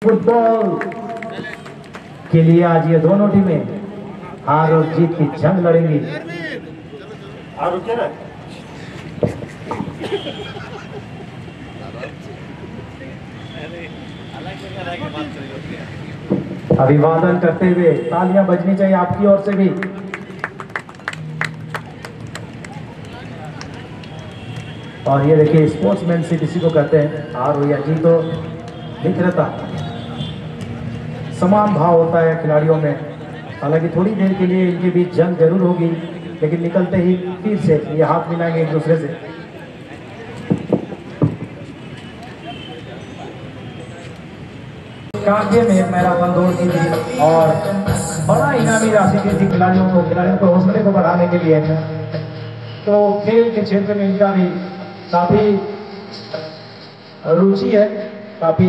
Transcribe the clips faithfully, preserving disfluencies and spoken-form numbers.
Football के लिए आज ये दोनों टीमें हार और जीत की जंग लड़ेंगी। अभिवादन करते हुए तालियां बजनी चाहिए आपकी ओर से भी। और ये देखिए स्पोर्ट्समैनशिप इसी को कहते हैं, हार हो या जीत हो मित्रता समान भाव होता है खिलाड़ियों में। हालांकि थोड़ी देर के लिए इनके बीच जंग जरूर होगी, लेकिन निकलते ही फिर से ये हाथ मिलाएंगे एक दूसरे से। कांके में मैराथन दौड़ की थी और बड़ा इनामी राशि दी थी खिलाड़ियों को, खिलाड़ियों को हौसले को बढ़ाने के लिए। तो खेल के क्षेत्र में इनका भी काफी रुचि है, काफी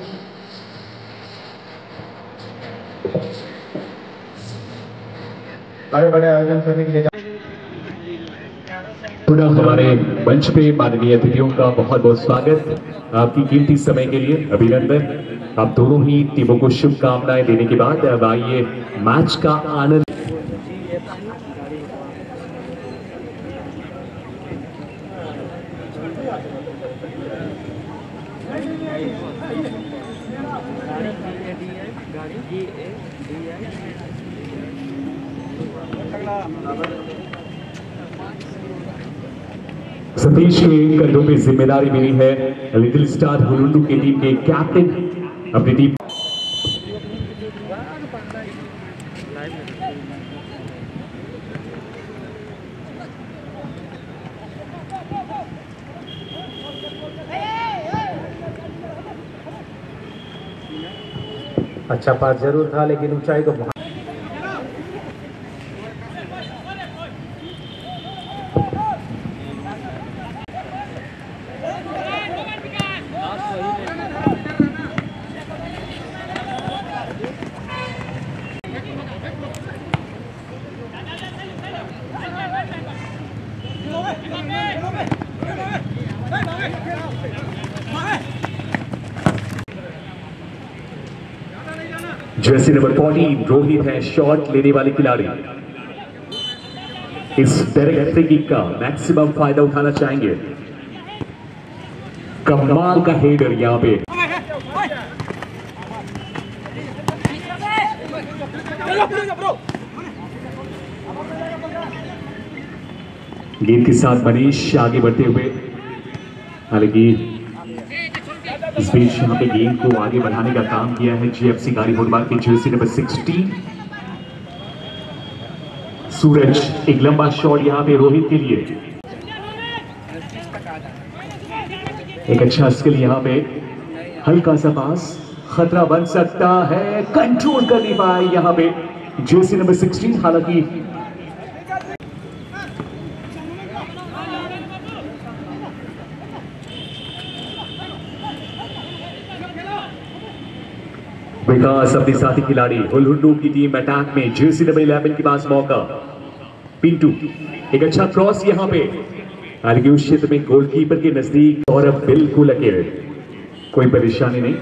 बड़े बड़े आयोजन करने के लिए। पुनः हमारे मंच पे माननीय अतिथियों का बहुत बहुत स्वागत। आपकी कीमती समय के लिए अभिनंदन। आप दोनों ही टीमों को शुभकामनाएं देने के बाद अब आइए मैच का आनंद। सतीश के कंधों पे जिम्मेदारी मिली है लिटिल स्टार हुलुंडू की टीम के कैप्टन अपनी टीम। अच्छा पास जरूर था, लेकिन ऊंचाई को जर्सी नंबर चौदह रोहित है शॉट लेने वाले खिलाड़ी। इस डायरेक्ट फ्री किक का मैक्सिमम फायदा उठाना चाहेंगे। कमाल का हेडर यहां पे। गेंद के साथ मनीष आगे बढ़ते हुए, हालांकि इस बीच यहाँ पे गेंद को आगे बढ़ाने का काम किया है जीएफसी गाड़ी फुटबॉल की जर्सी नंबर सोलह। सूरज एक लंबा शॉट यहाँ पे रोहित के लिए, एक अच्छा स्किल यहाँ पे, हल्का सा पास, खतरा बन सकता है, कंट्रोल कर नहीं पाए यहाँ पे जर्सी नंबर सोलह। हालांकि विकास अपने साथी खिलाड़ी हुलुंडू की टीम अटैक में जर्सी नंबर ग्यारह के पास मौका। पिंटू एक अच्छा क्रॉस यहां पे, हालांकि उस क्षेत्र में गोलकीपर के नजदीक और अब बिल्कुल अकेले, कोई परेशानी नहीं।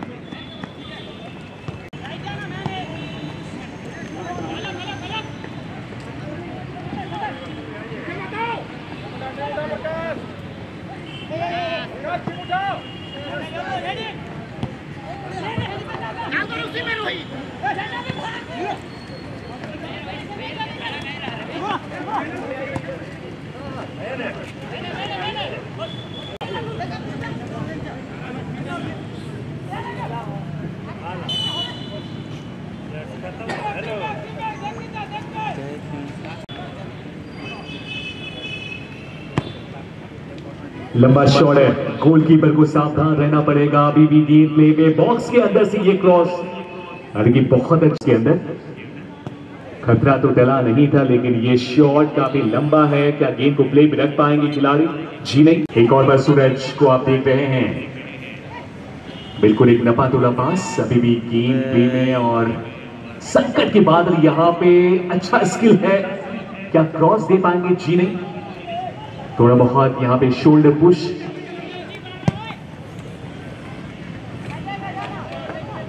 लंबा शॉट है, गोलकीपर को सावधान रहना पड़ेगा। अभी भी गेंद प्ले में बॉक्स के अंदर से ये क्रॉस, हालांकि बहुत अच्छे अंदर, खतरा तो टला नहीं था, लेकिन ये शॉट काफी लंबा है। क्या गेंद को प्ले में रख पाएंगे खिलाड़ी? जी नहीं। एक और बार सूरज को आप देख रहे हैं, बिल्कुल एक नपा तोला पास, अभी भी गेंद प्ले में और संकट के बाद यहाँ पे अच्छा स्किल है। क्या क्रॉस दे पाएंगे? जी नहीं। थोड़ा बहुत यहाँ पे शोल्डर पुश,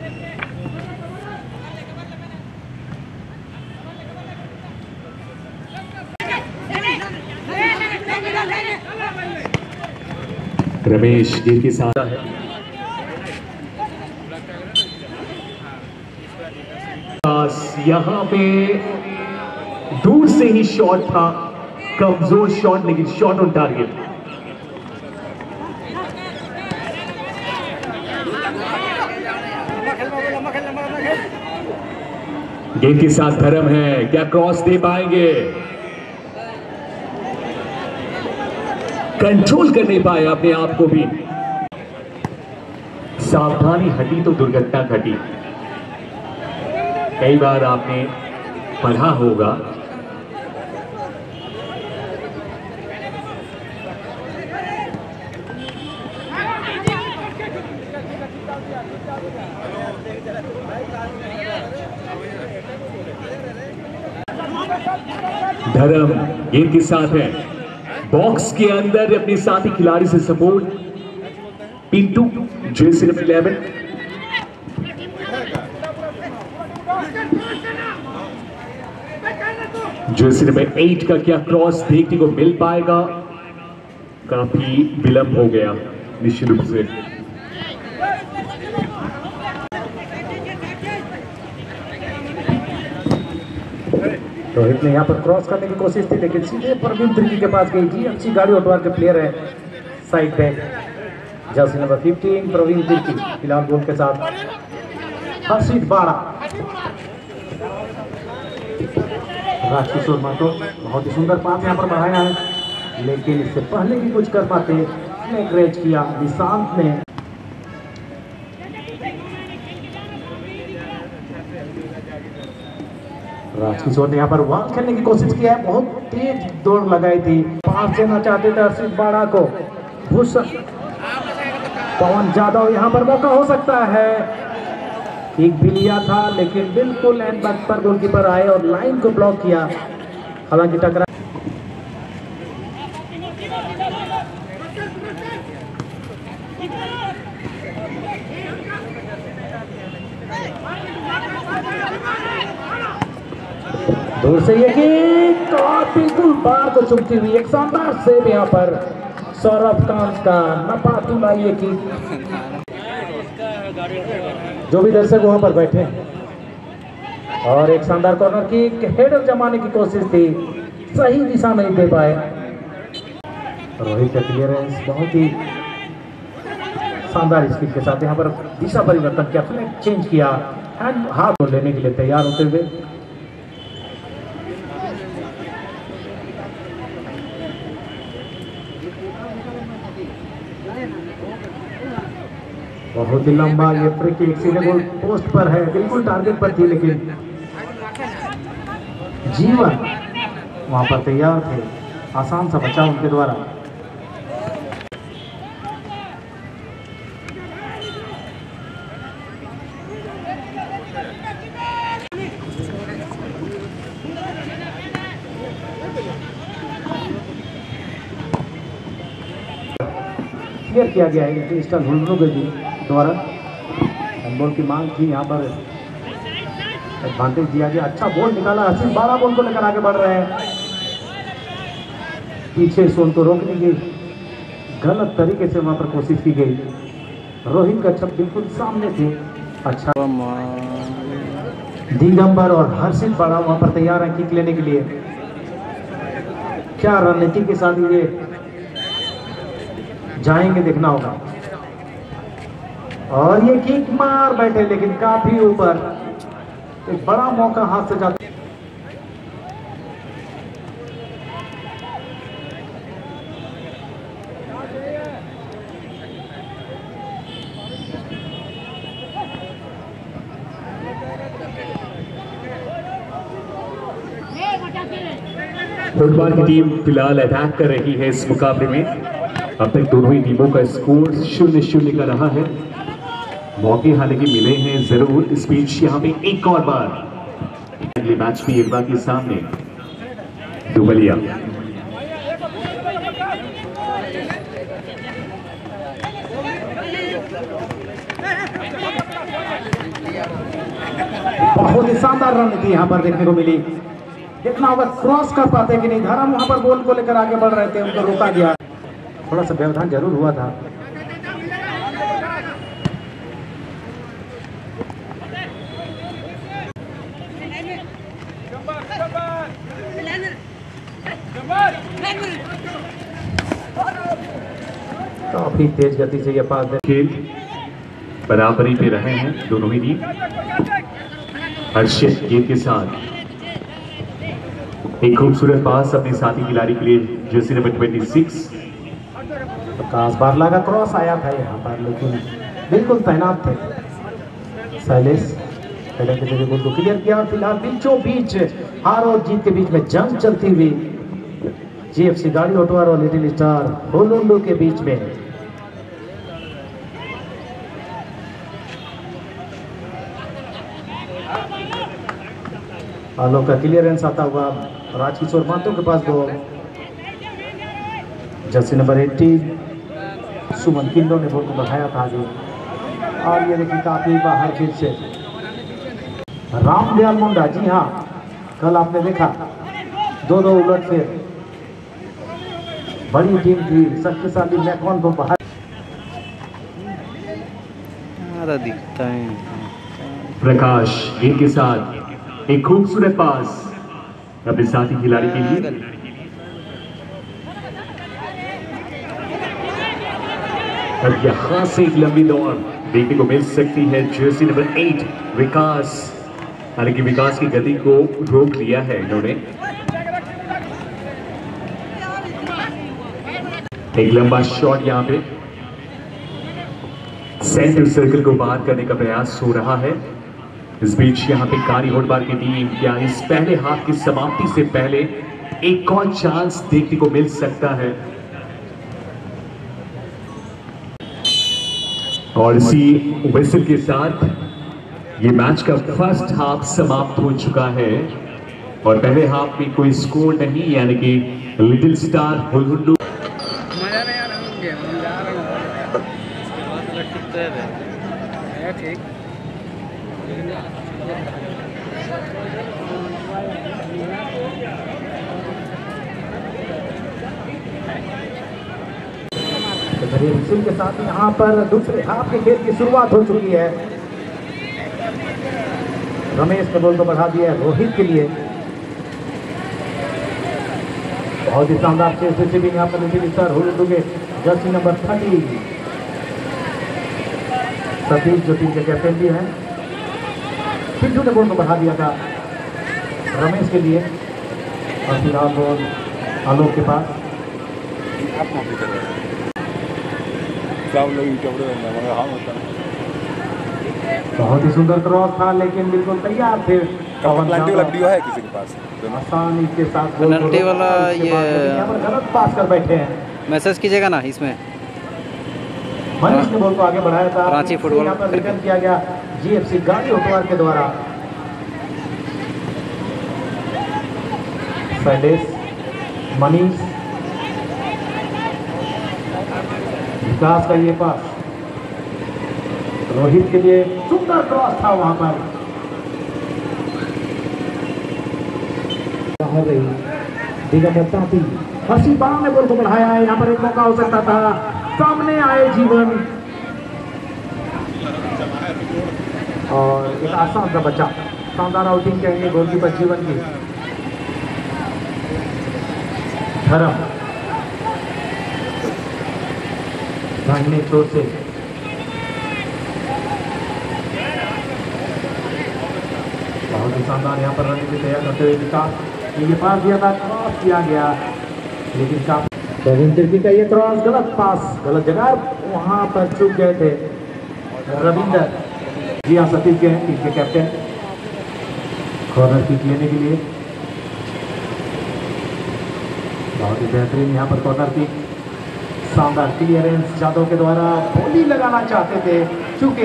रमेश गेंद के साथ है। यहां पे दूर से ही शॉट था, कमजोर शॉट लेकिन शॉट ऑन टारगेट। गेंद के साथ धर्म है, क्या क्रॉस दे पाएंगे? कंट्रोल कर नहीं पाए अपने आप को भी। सावधानी हटी तो दुर्घटना घटी। कई बार आपने पढ़ा होगा धर्म गेंद के साथ है, बॉक्स के अंदर अपने साथी खिलाड़ी से support. Pintu jersey number eleven, jersey number eight का क्या क्रॉस देखने को मिल पाएगा? काफी विलंब हो गया निश्चित रूप से। रोहित ने यहाँ पर क्रॉस करने की कोशिश थी लेकिन सीधे प्रवीण तिर्की के पास गई जी। अच्छी गाड़ी उठवा के प्लेयर है साइड पे, jersey number fifteen Praveen Tirkey फिलहाल गोल के साथ। हर्षित बाड़ा, राजकिशोर महतो बहुत ही सुंदर पास यहाँ पर बढ़ाया है लेकिन इससे पहले भी कुछ कर पाते क्रैच किया निशांत ने। राजकिशोर ने यहाँ पर वॉल खेलने की कोशिश किया है, बहुत तेज दौड़ लगाई थी, पास देना चाहते थे हर्षित बाड़ा को। भूषण पवन जादव यहाँ पर मौका हो सकता है, एक भी लिया था लेकिन बिल्कुल एंड बैक पर गोलकीपर आए और लाइन को ब्लॉक किया। हालांकि टकरा दूर से ये कि बिल्कुल बार को चुमती हुई एक शानदार सेव यहाँ पर सौरभ कांत का। नपातुला ये कि जो भी दर्शक वहां पर बैठे और एक शानदार कॉर्नर की हेडर जमाने की कोशिश थी, सही दिशा नहीं दे पाए। रोहित का क्लियरेंस बहुत ही शानदार स्पीड के साथ यहाँ पर दिशा परिवर्तन किया, फ्लैग चेंज किया, हैंड हाथ लेने के लिए तैयार होते हुए। बहुत ही लंबा ये फ्री किक सीधे गोल पोस्ट पर है, बिल्कुल टारगेट पर थी लेकिन जीवन वहां पर तैयार थे, आसान सा बचाव उनके द्वारा। क्लियर किया गया है क्रिस्टल हुल्डनोगे द्वारा, हैंडबॉल की मांग थी, यहाँ पर एडवांटेज दिया गया। अच्छा बॉल निकाला, हर्षित बाड़ा बॉल को लेकर आगे बढ़ रहे हैं, पीछे सोन को रोकने की गलत तरीके से वहां पर कोशिश की गई। रोहित का छप बिल्कुल सामने थे। अच्छा दिगंबर और हर्षित बाड़ा वहां पर तैयार है किक लेने के लिए। क्या रणनीति के साथ ये जाएंगे देखना होगा। और ये किक मार बैठे लेकिन काफी ऊपर, एक बड़ा मौका हाथ से जाता। फुटबॉल की टीम फिलहाल अटैक कर रही है इस मुकाबले में। अब तक दोनों ही टीमों का स्कोर शून्य शून्य का रहा है। मौके हालांकि मिले हैं जरूर। इस बीच यहाँ पे एक और बार अगले मैच में एक बार के सामने दुबलिया बहुत ही शानदार रणनीति यहाँ पर देखने को मिली। देखना होगा क्रॉस कर पाते कि नहीं। धर्म वहां पर बॉल को लेकर आगे बढ़ रहे थे, उनको रोका गया। थोड़ा सा व्यवधान जरूर हुआ था। काफी तेज गति से ये पास दे। खेल बराबरी पे रहे हैं दोनों ही टीम। हर्षित गेंद के साथ एक खूबसूरत पास अपने साथी खिलाड़ी के लिए, जर्सी नंबर छब्बीस। प्रकाश बारला का क्रॉस आया था यहाँ पर, लेकिन बिल्कुल तैनात थे शैलेश। गोल को क्लियर किया। फिलहाल बीचों बीच हार और जीत के बीच में जंग चलती हुई जीएफसी गाड़ी ऑटोवार और लिटिल स्टार होलोंडो के बीच में। आलोक का क्लियरेंस आता हुआ राजकिशोर महतो के पास बॉल। जर्सी नंबर अठारह सुमन किंडो ने बॉल को बढ़ाया था आगे, और ये देखिए काफी बाहर फिर से रामदयाल मुंडा। जी हाँ, कल आपने देखा दो दो उलट फिर बड़ी टीम थी शक्तिशाली मैकॉन को बाहर दिखता है। प्रकाश गेंद के साथ एक खूबसूरत पास अपने साथी खिलाड़ी के लिए। अब यहां से एक लंबी दौड़ देखने को मिल सकती है जर्सी नंबर एट विकास। हालांकि विकास की गति को रोक लिया है इन्होंने। एक लंबा शॉट यहां पे सेंटर सर्कल को बाहर करने का प्रयास हो रहा है। इस बीच यहां पे कारी होटबार की टीम क्या इस पहले हाफ की समाप्ति से पहले एक और चांस देखने को मिल सकता है। और इसी विसल के साथ ये मैच का फर्स्ट हाफ समाप्त हो चुका है और पहले हाफ में कोई स्कोर नहीं, यानी कि लिटिल स्टार होलोंडो विसल के साथ यहाँ पर दूसरे हाफ के खेल की शुरुआत हो चुकी है। रमेश ने बॉल को बढ़ा दिया है रोहित के लिए। बहुत ही शानदार से भी यहाँ पर लिटिल स्टार होलोंडो के जर्सी नंबर थर्टी सतीश जो टीम के कैप्टन भी हैं, पिंटू ने बॉल को बढ़ा दिया था रमेश के लिए। और फिलहाल बॉल आलोक के पास। बहुत ही सुंदर क्रॉस था, लेकिन बिल्कुल तैयार थे वीडियो है किसी के पास आसानी के साथ पेनल्टी वाला ये गलत पास कर बैठे हैं। मैसेज कीजिएगा ना इसमें। मनीष ने बॉल को आगे बढ़ाया था। रांची फुटबॉल यहाँ पर रिटर्न किया गया जीएफसी गाड़ी ऑटोवार के द्वारा। शैलेश, मनीष, विकास का ये पास रोहित के लिए सुंदर क्रॉस था वहां पर। हसी बाम ने बॉल को बढ़ाया है। यहाँ पर एक मौका हो सकता था, सामने आए जीवन और एक आसान सा बच्चा। शानदार आउटिंग कहेंगे गोलकीपर जीवन की। धर्म दाहिने छोर से बहुत ही शानदार यहाँ पर रन की तैयार करते हुए विकास ये पास दिया था, क्रॉस किया गया, लेकिन काफी तिर्की का ये क्रॉस गलत पास, गलत जगह वहां पर चूक गए थे रविंदर। जी हाँ, सतीश के हैं टीम के कैप्टन। कॉर्नर किक लेने के लिए बहुत ही बेहतरीन यहाँ पर कॉर्नर किक, शानदार क्लियरेंस जादव के द्वारा। बोली लगाना चाहते थे, चूंकि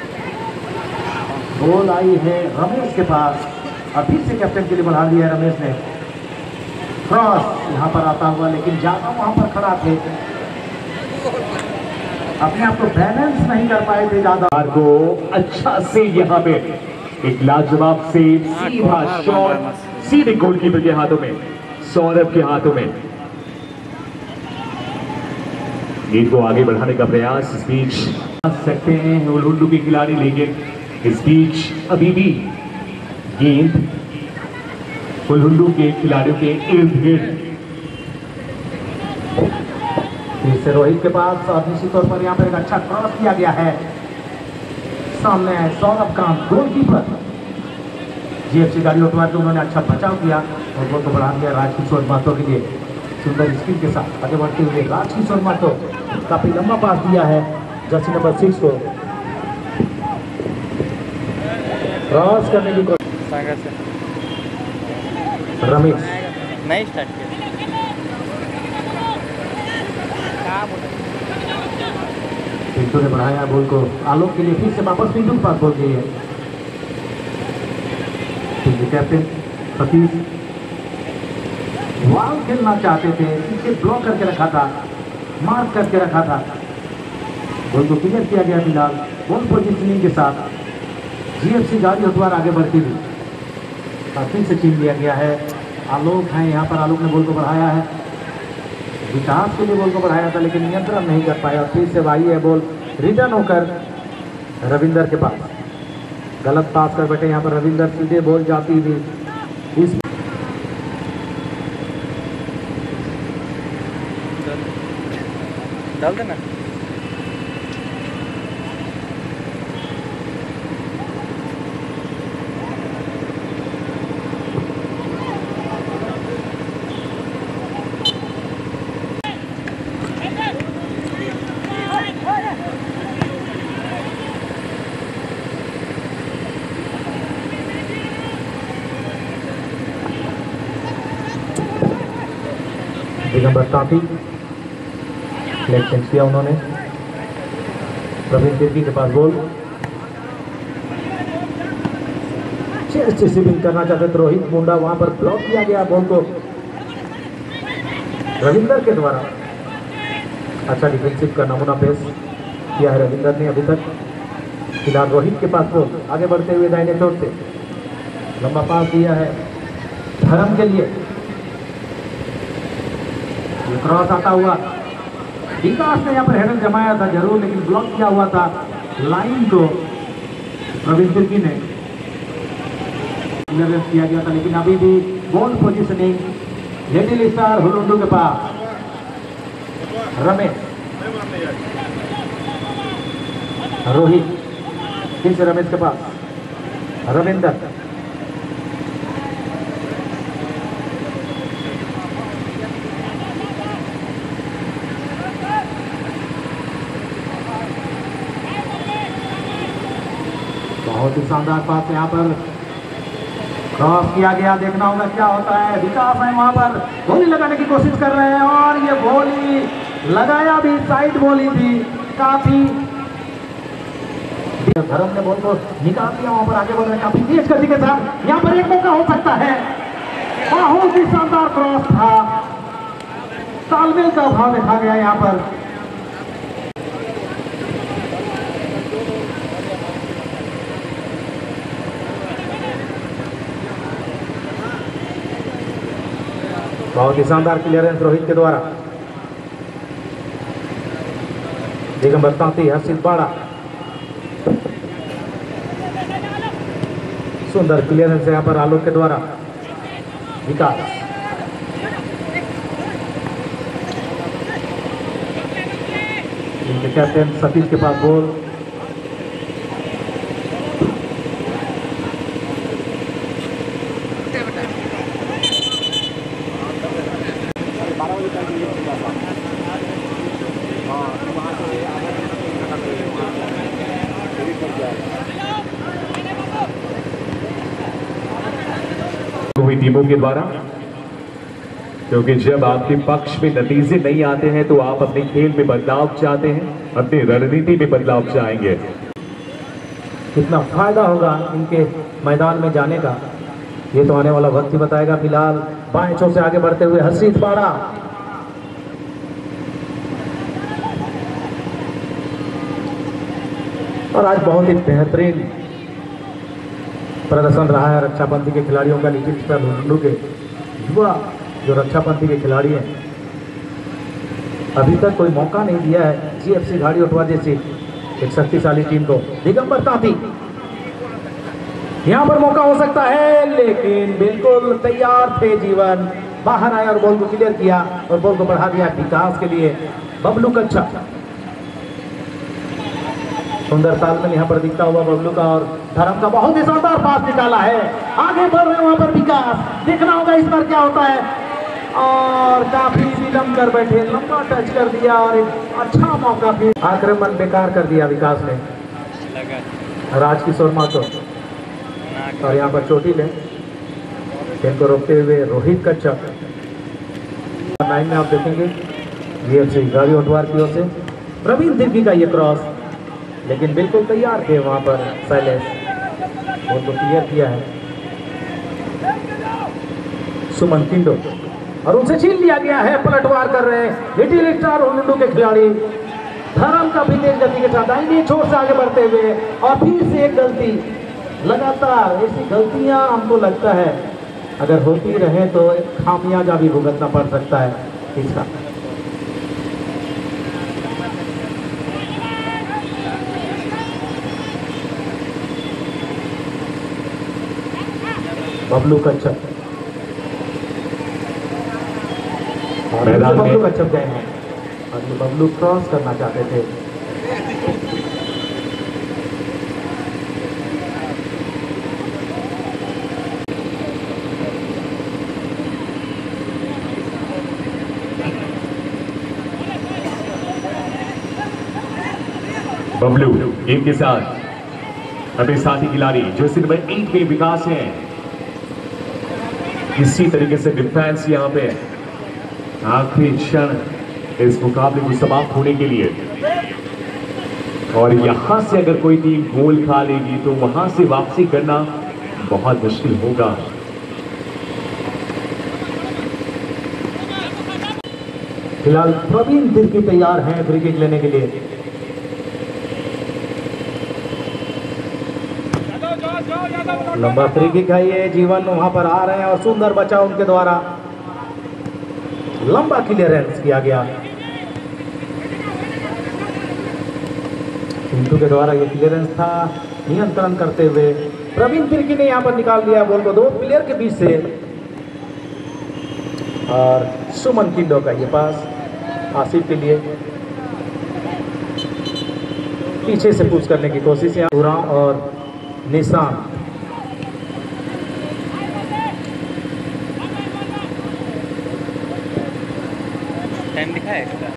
बॉल आई है रमेश के पास और फिर से कैप्टन के लिए बढ़ा दिया है रमेश ने। क्रॉस यहाँ पर आता हुआ, लेकिन जादव वहां पर खड़ा थे, अपने आप को बैलेंस नहीं कर पाए थे जादव को। अच्छा से यहाँ पे एक लाजवाब से सीधा शॉट सीधे गोलकीपर के हाथों में, सौरभ के हाथों में। गेंद को आगे बढ़ाने का प्रयास इस बीच सकते हैं हुलुंडू के खिलाड़ी, लेकिन इस बीच अभी भी गेंद हुलुंडू के खिलाड़ियों के इर्द गिर्द। फिर से रोहित के पास और निश्चित तौर पर यहाँ पर एक अच्छा क्रॉस किया गया है। सामने है सौरभ का गोलकीपर जीएफसी गाड़ी उठवा के उन्होंने अच्छा बचाव किया और गोल को बढ़ा दिया राजकिशोर महतो के लिए। सुंदर स्किल के साथ आगे बढ़ते हुए राजकिशोर महतो काफी लंबा पास दिया है जर्सी नंबर सिक्स को, क्रॉस करने की कोशिश। रमेश नहीं स्टार्ट किया। पिंटू ने बढ़ाया बॉल को आलोक के लिए, फिर से वापस पिंटू के पास बॉल गई है। कैप्टन सतीश वाल खेलना चाहते थे, इसे ब्लॉक करके रखा था, मार्क करके रखा था। बॉल को क्लियर किया गया फिलहाल बॉल पोजिशनिंग के साथ। जीएफसी गाड़ी द्वारा आगे बढ़ती थी, फिर से छीन लिया गया है। आलोक है यहाँ पर, आलोक ने बॉल को बढ़ाया है, विकास के लिए बॉल को बढ़ाया था लेकिन नियंत्रण नहीं कर पाया। फिर से भाई है बॉल रिटर्न होकर रविंदर के पास, गलत पास कर बैठे यहाँ पर रविंदर, सीधे बॉल जाती थी इस डाल देना। दिगंबर तांती लेग चेंज किया उन्होंने। प्रवीण तिर्की के पास बॉल, चेस्ट रिसीविंग करना चाहते थे रोहित मुंडा, वहां पर ब्लॉक किया गया बॉल को रविंदर के द्वारा। अच्छा डिफेंसिव का नमूना पेश किया है रविंदर ने अभी तक। फिलहाल रोहित के पास बॉल, आगे बढ़ते हुए दाहिने चोट से लंबा पास दिया है धर्म के लिए, क्रॉस आता हुआ। विकास ने यहाँ पर हेडर जमाया था जरूर, लेकिन ब्लॉक किया हुआ था लाइन को प्रवीण तिर्की ने क्लियरेंस किया गया था। लेकिन अभी भी ball positioning little star Hulundu के पास। रमेश, रोहित, फिर से रमेश के पास, रविंदर, बहुत ही शानदार पास यहाँ पर क्रॉस किया गया। देखना होगा क्या होता है। विकास है वहां पर, गोली लगाने की कोशिश कर रहे हैं और ये गोली लगाया भी, साइड गोली थी काफी। धर्म ने बॉल को निकाल दिया, वहां पर आगे बढ़ रहे काफी तेज गति के साथ। यहाँ पर एक मौका हो सकता है, बहुत ही शानदार क्रॉस था, तालमेल का अभाव देखा गया यहाँ पर। बहुत ही शानदार क्लियरेंस रोहित के द्वारा। दिगंबर तांती, हर्षित बाड़ा, सुंदर क्लियरेंस यहाँ पर आलोक के द्वारा। विकास, इनके कैप्टन सतीश के पास बॉल, हुई टीमों के द्वारा, क्योंकि जब आपके पक्ष में नतीजे नहीं आते हैं तो आप अपने खेल में बदलाव चाहते हैं, अपनी रणनीति में बदलाव चाहेंगे। कितना फायदा होगा इनके मैदान में जाने का, ये तो आने वाला वक्त ही बताएगा। फिलहाल बाएं चौक से आगे बढ़ते हुए हर्षित बाड़ा, और आज बहुत ही बेहतरीन प्रदर्शन रहा है रक्षापंथी के खिलाड़ियों का। लिटिल स्टार लुंडू के युवा जो रक्षापंथी के खिलाड़ी हैं, अभी तक कोई मौका नहीं दिया है जीएफसी घाड़ी ओटवा जैसी एक शक्तिशाली टीम को। दिगंबर तांती यहां पर मौका हो सकता है, लेकिन बिल्कुल तैयार थे जीवन, बाहर आया और बॉल को क्लियर किया और बॉल को बढ़ा दिया विकास के लिए। बबलू कच्छा सुंदर तालमेल यहां पर दिखता हुआ बबलू का, और धर्म का बहुत ही शानदार पास निकाला है। आगे बढ़ रहे हैं वहां पर विकास, देखना होगा इस बार क्या होता है, और काफी विलंब कर बैठे, लंबा टच कर दिया और एक अच्छा मौका भी। आक्रमण बेकार कर दिया विकास ने, राजकिशोर माथुर, और यहाँ पर चोटिल है, इनको रोकते हुए रोहित कच्छप। नाइन में आप देखेंगे जीएफसी गाड़ी ओटवार की ओर से प्रवीण दिग्गी का ये क्रॉस, लेकिन बिल्कुल तैयार थे वहां पर शैलेश, उनको क्लियर किया है सुमन किंडो, और उनसे छीन लिया गया है। पलटवार कर रहे हैं लिटिल स्टार लुंडू के खिलाड़ी। धर्म का भी तेज गति के साथ दाहिनी छोर से आगे बढ़ते हुए, और फिर से एक गलती। लगातार ऐसी गलतियां हमको लगता है अगर होती रहे तो खामियाजा भी भुगतना पड़ सकता है इसका। बबलू कच्छप, मैदान में बबलू कच्छप गए हैं और ये बबलू क्रॉस करना चाहते थे। बबलू इनके साथ अपने साथी खिलाड़ी जो नंबर एट में विकास है। इसी तरीके से डिफेंस यहां पे आखिरी क्षण इस मुकाबले को समाप्त होने के लिए, और यहां से अगर कोई टीम गोल खा लेगी तो वहां से वापसी करना बहुत मुश्किल होगा। फिलहाल प्रवीण दिग्गी तैयार हैं फ्री किक लेने के लिए। लंबा फ्री किक है ये, जीवन वहां पर आ रहे हैं और सुंदर बचाव उनके द्वारा, लंबा क्लियरेंस किया गया पिंटू के द्वारा। ये क्लियरेंस था, नियंत्रण करते हुए प्रवीण तिर्की ने यहां पर निकाल दिया बॉल को दो प्लेयर के बीच से, और सुमन किंडो का ये पास आसिफ के लिए, पीछे से पुश करने की कोशिश है उराम और निशान। टाइम लिखा है एक्स्ट्रा।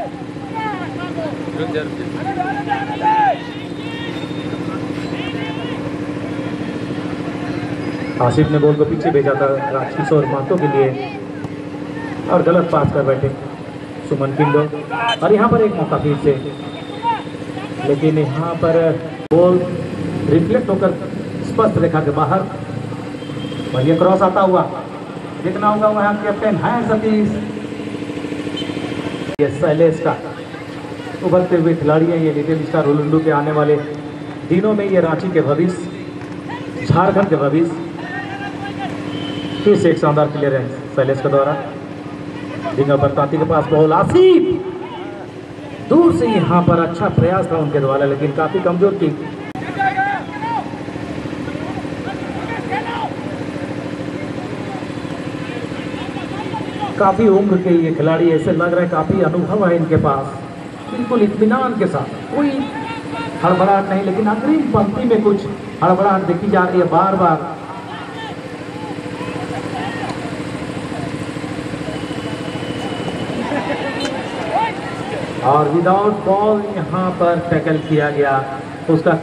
आसिफ ने बॉल को पीछे भेजा था राजकिशोर माथुर के लिए, और गलत पास कर बैठे सुमन किंडो, और यहाँ पर एक मौका फिर से, लेकिन यहाँ पर बॉल रिफ्लेक्ट होकर स्पष्ट रेखा के बाहर, और ये क्रॉस आता हुआ देखना होगा वहाँ कैप्टन है सतीश, ये शैलेश का उभरते हुए खिलाड़ी है ये लिटिल स्टार लुंडू के आने वाले दिनों में ये रांची के भविष्य, झारखंड के भविष्य। फिर से एक शानदार क्लियरेंस शैलेश के द्वारा, दिगंबर तांती के पास बॉल, आसिफ दूर से यहाँ पर अच्छा प्रयास था उनके द्वारा, लेकिन काफी कमजोर की। काफी उम्र के ये खिलाड़ी, ऐसे लग रहा है काफी अनुभव है इनके पास, बिल्कुल इत्मीनान के साथ, कोई हड़बड़ाहट नहीं, लेकिन अग्रिम पंक्ति में कुछ हड़बड़ाहट देखी जा रही है बार बार। और विदाउट बॉल यहाँ पर टैकल किया गया उसका।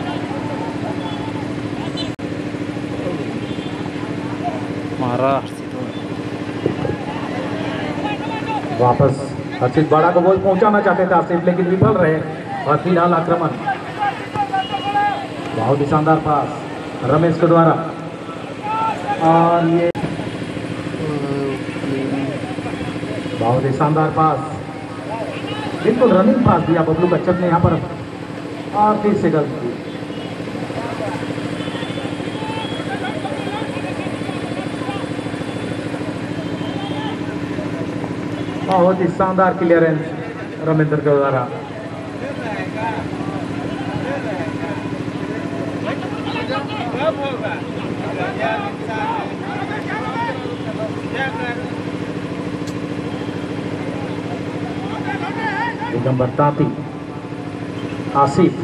महाराष्ट्र वापस हर्षित बाड़ा को बॉल पहुंचाना चाहते थे आसिफ, लेकिन विफल रहे। और फिलहाल आक्रमण, बहुत ही शानदार पास रमेश के द्वारा, और ये बहुत ही शानदार पास, बिल्कुल रनिंग पास दिया बबलू कच्छप ने यहाँ पर, और फिर से गलती। बहुत ही शानदार क्लियरेंस रमेंद्र के द्वारा। दिगंबर ताती, आसिफ,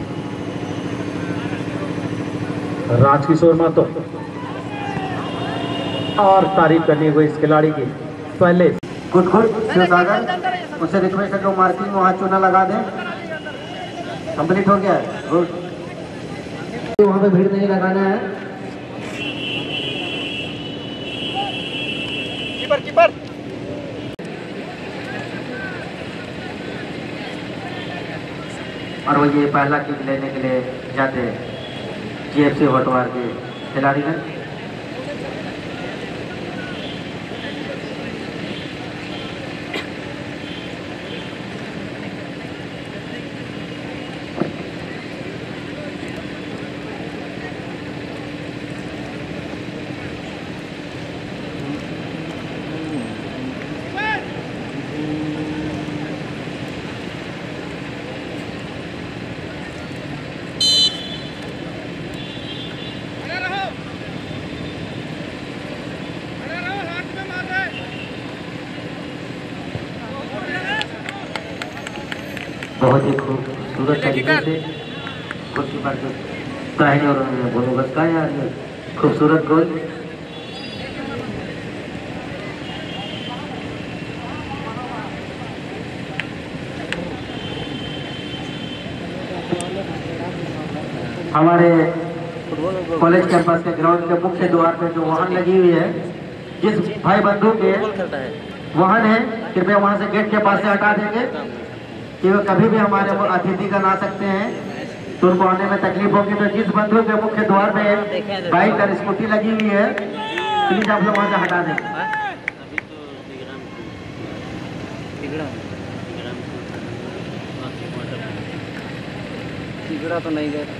राजकिशोर महतो, और तारीफ करनी हुई इस खिलाड़ी की पहले। गुड गुड शिवसागर, उनसे रिक्वेस्ट है कि वो मार्किंग वहाँ चूना लगा दें। कंप्लीट हो गया है, गुड। वहाँ पे भीड़ नहीं लगाना है। कीपर कीपर और वो ये पहला किक लेने के लिए जाते हैं जीएफसी होटवार के खिलाड़ी हैं। बहुत ही खूबसूरत तरीके से गोलकीपर को दाहिने और गोल बस का यार ये खूबसूरत गोल। हमारे कॉलेज कैंपस के ग्राउंड के मुख्य द्वार पे जो वाहन लगी हुई है, जिस भाई बंधु के वाहन है, कृपया वहां से गेट के पास से हटा देंगे कि वो कभी भी हमारे अतिथि का ला सकते हैं, तो उनको आने में तकलीफ होगी। तो जिस बंधु के मुख्य द्वार पे बाइक और स्कूटी लगी हुई है, प्लीज आप लोग वहां से हटा दें। बिगड़ा तो नहीं गया।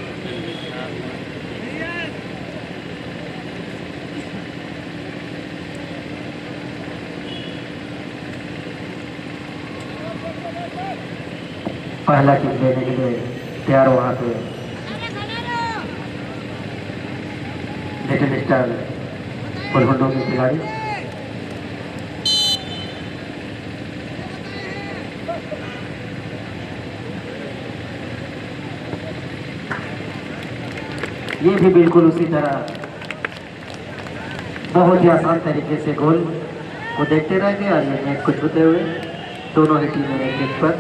पहला किक लेने के लिए तैयार वहां पे लिटिल स्टार फुलहुंडो के खिलाड़ी। ये भी बिल्कुल उसी तरह बहुत ही आसान तरीके से गोल को देखते रहेंगे। और ये मैच को छूते हुए दोनों ही टीमें एक एक पर।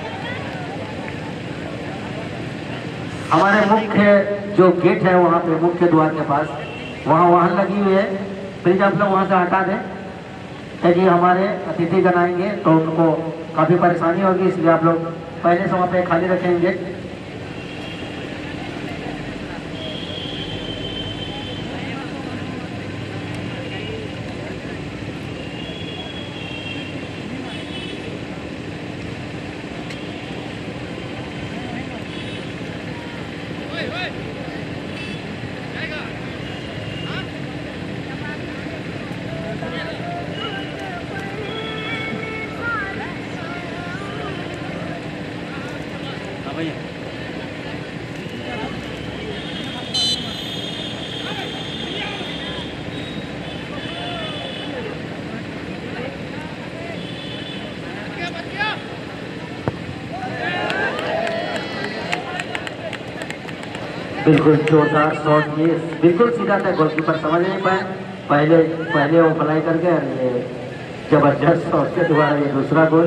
हमारे मुख्य जो गेट है वहाँ पे मुख्य द्वार के पास वहाँ वाहन लगी हुई है, प्लीज आप लोग वहाँ से हटा दें, ताकि हमारे अतिथिगण आएंगे तो उनको काफ़ी परेशानी होगी, इसलिए आप लोग पहले से वहाँ पे खाली रखेंगे। बिल्कुल जोरदार शॉट, ये बिल्कुल सीधा था, गोलकीपर समझ नहीं पाए। पहले पहले वो फ्लाई कर गया, ये जबरदस्त शॉट के द्वारा ये दूसरा गोल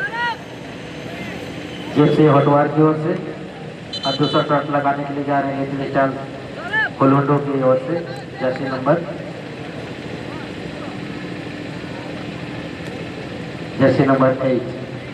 जैसे हटवार की ओर से। और दूसरा शॉट लगाने के लिए जा रहे हैं लिटिल स्टार फुलहुंडो की ओर से, jersey number. Jersey number eight.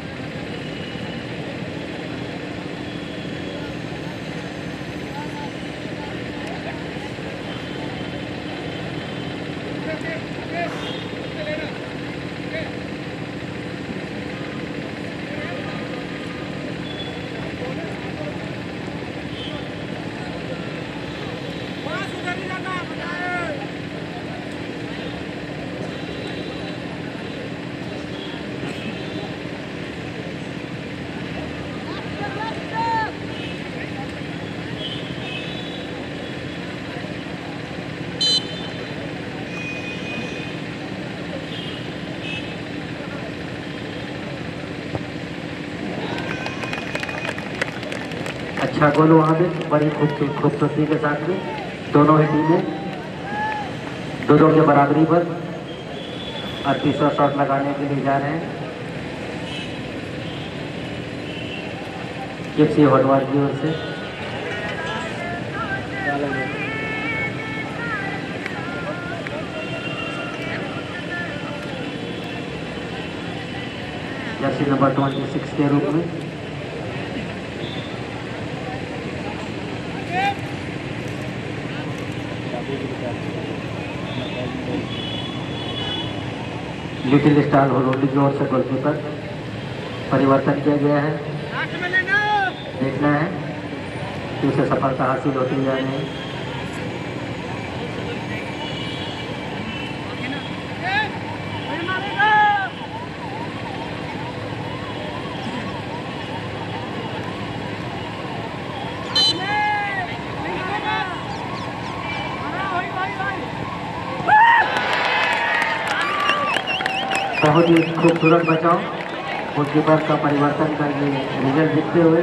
अच्छा गोल वहाँ पे बड़ी खूबसूरती खूबसूरती के साथ में दोनों ही टीमें दो दो के बराबरी पर और तीसरा शॉट लगाने के लिए जा रहे हैं एफ सी होटवार की ओर से। जर्सी नंबर ट्वेंटी सिक्स के रूप में लिटिल स्टार होलोटी की ओर से गोलकीपर परिवर्तन किया गया है। देखना है कि उसे सफलता हासिल होती है या नहीं। बहुत ही खूबसूरत बचाव गोलकीपर का परिवर्तन का ये रिजल्ट दिखते हुए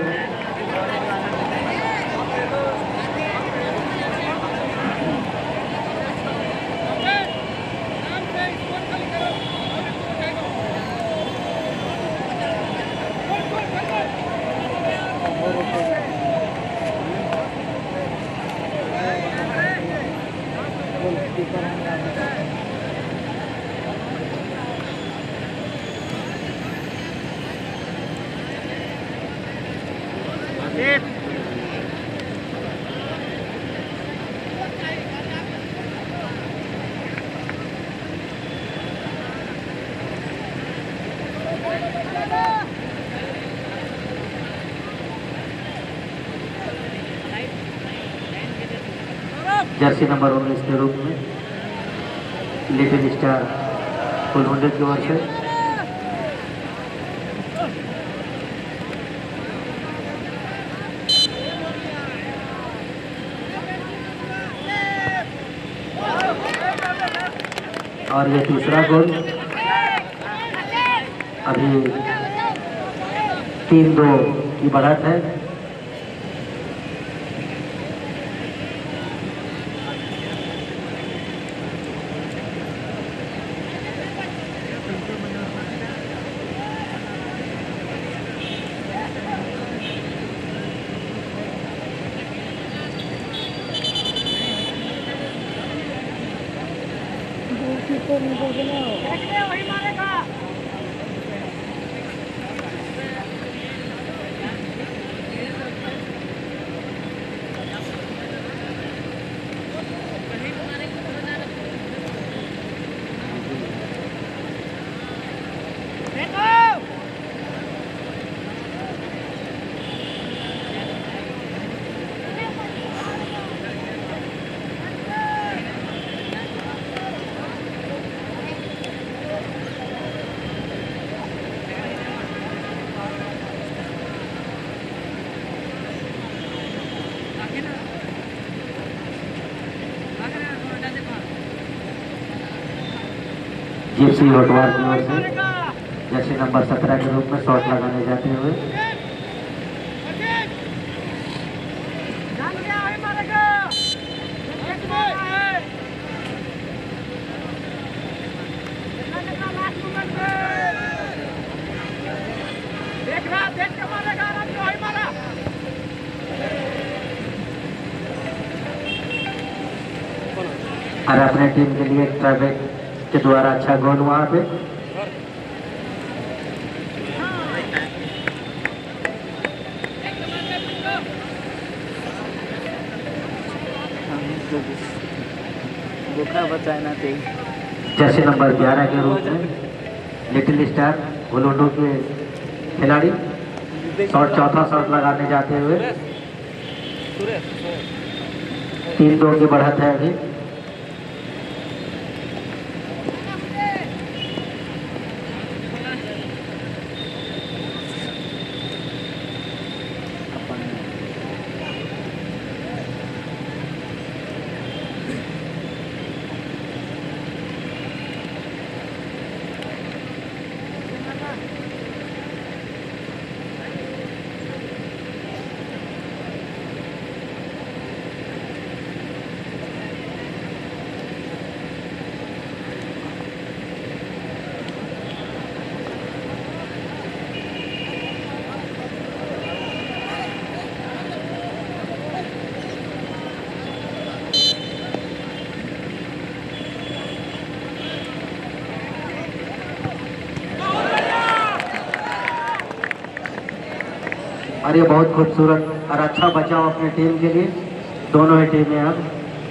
जर्सी नंबर उन्नीस के रूप में लिटिल स्टार फुलहुंडे की ओर से और ये तीसरा गोल अभी तीन दो की बढ़त है। जीपसी होटवार की ओर से जर्सी नंबर सत्रह के रूप में शॉट लगाने जाते हुए और अपने टीम के लिए ट्रैफिक के द्वारा अच्छा गोल वहां पे भूखा बचा है ना थे। जर्सी नंबर ग्यारह के रूप में लिटिल स्टार गोलोंडो के खिलाड़ी शॉट चौथा शॉट लगाने जाते हुए तीन दो की बढ़त है अभी। और ये बहुत खूबसूरत और अच्छा बचाव अपनी टीम के लिए, दोनों ही टीमें अब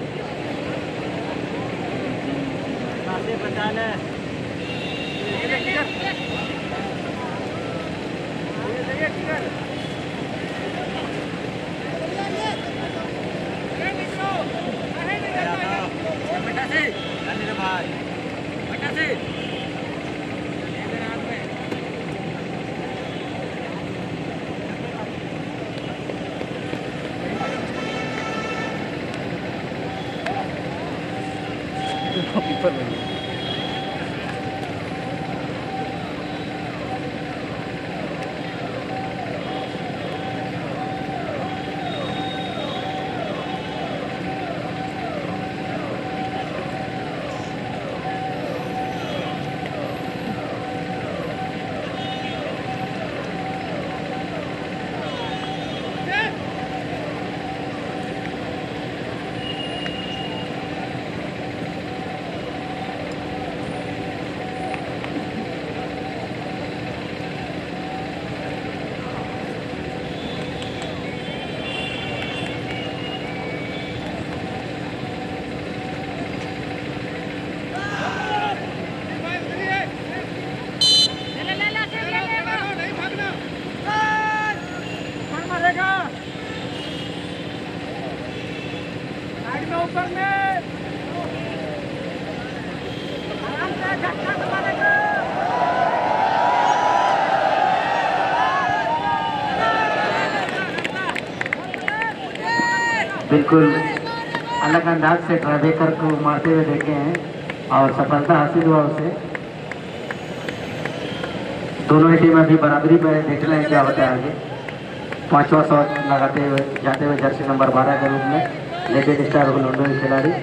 बिल्कुल अलग अंदाज से ट्राइबेकर को मारते हुए देखे हैं और सफलता हासिल हुआ उसे। दोनों ही टीम अभी बराबरी में देख रहे हैं क्या होता है आगे। पांचवा शॉट लगाते हुए जाते हुए जर्सी नंबर बारह के रूप में लिटिल स्टार गोलोंडो के खिलाड़ी।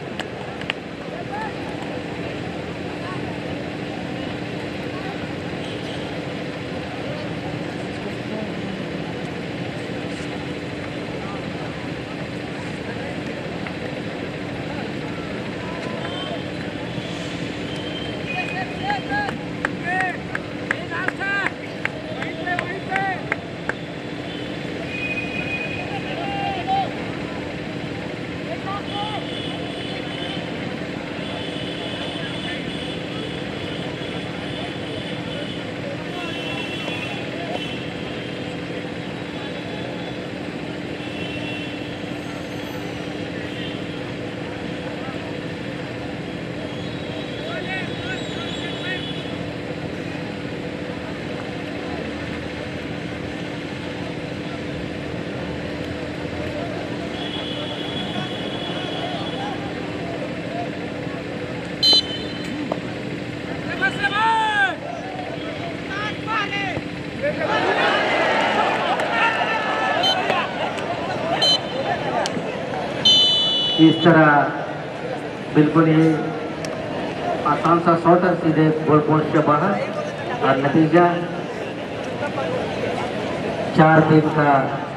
इस तरह बिल्कुल ही आसान सा शॉट है सीधे गोल पोस्ट के बाहर और नतीजा चार तीन का